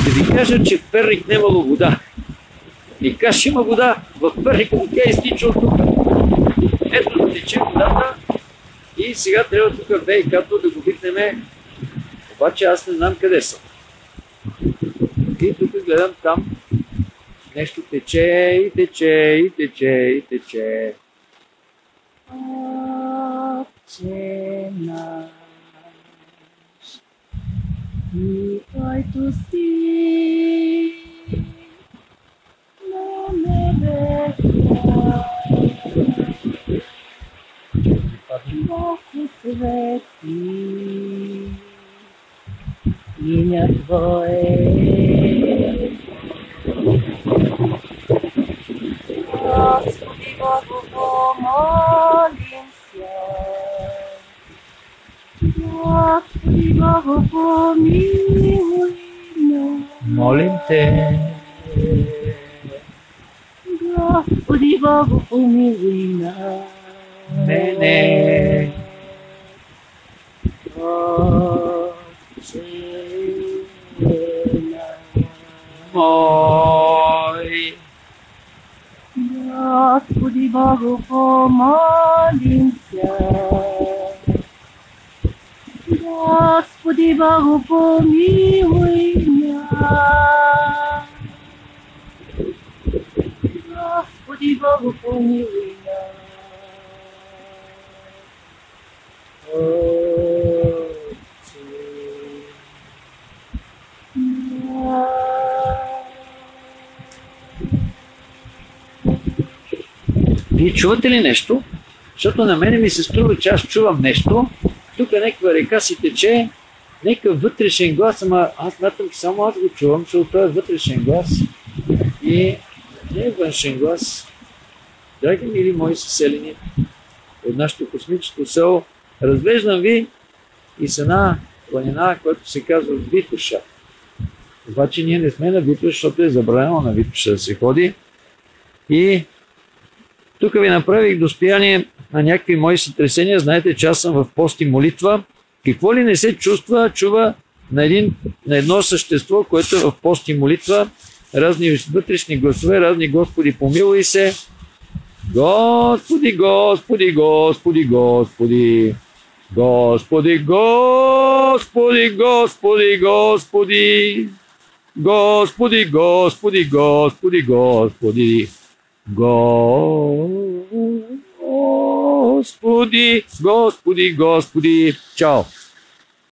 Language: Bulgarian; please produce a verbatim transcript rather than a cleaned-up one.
Да ви кажа, че в Перник нямало вода. И как ще има вода в Перник, но тя изтича от тук. Ето тече водата и сега трябва тук ВИК-то да го викнем. Обаче аз не знам къде съм. И тук гледам там нещо тече и тече и тече и тече. Отче наш, и който си на небето, Бог свети имя Твое. Господи Богу, помолим се. Господи Богу, помилуй нас. Молим Те. Господи Богу, помилуй нас. Мене. Отче мой. Господи Богу, помолим се. Господи Богу, помилуй нас. Господи Богу, помилуй нас. Вие чувате ли нещо? Защото на мене ми се струва, че аз чувам нещо. Тук някаква река си тече, някакъв вътрешен глас, ама аз смятам, че само аз го чувам, защото това е вътрешен глас и не е външен глас. Драги мили мои съселени от нашето космическо село, разглеждам ви и с една планина, която се казва Витоша. Обаче ние не сме на Витоша, защото е забранено на Витоша да се ходи. И тук ви направих достояние на някакви мои сътресения. Знаете, че аз съм в пост и молитва. Какво ли не се чувства, чува на, един, на едно същество, което е в пост и молитва. Разни вътрешни гласове, разни Господи, помилуй се. Господи, Господи, Господи, Господи. Господи, Господи, Господи, Господи. Господи, Господи, Господи, Господи. Господи, Господи, Господи. Чао!